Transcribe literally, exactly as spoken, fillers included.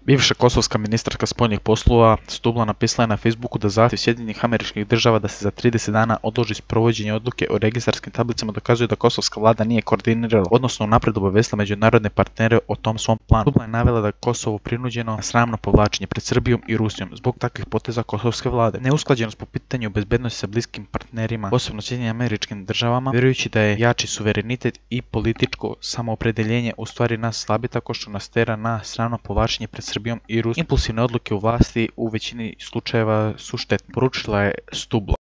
Bivša kosovska ministarka spoljnih poslova Stubla napisala je na Facebooku da zahtjev Sjedinjenih Američkih Država da se za trideset dana odloži sprovođenje odluke o registarskim tablicama dokazuje da kosovska vlada nije koordinirala, odnosno unaprijed obavijestila međunarodne partnere o tom svom planu. Stubla je navela da je Kosovo prinuđeno na sramno povlačenje pred Srbijom i Rusijom zbog takvih poteza kosovske vlade. Neusklađenost po pitanju bezbednosti sa bliskim partnerima, posebno Sjedinjenim Američkim Državama, vjerujući da je jači suverenitet i političko samoopredeljenje u stvari nas slabi tako što nas tera na sramno povlačenje pred Srbijom i Rusijom. Impulsivne odluke u vlasti u većini slučajeva su štetne, poručila je Stubla.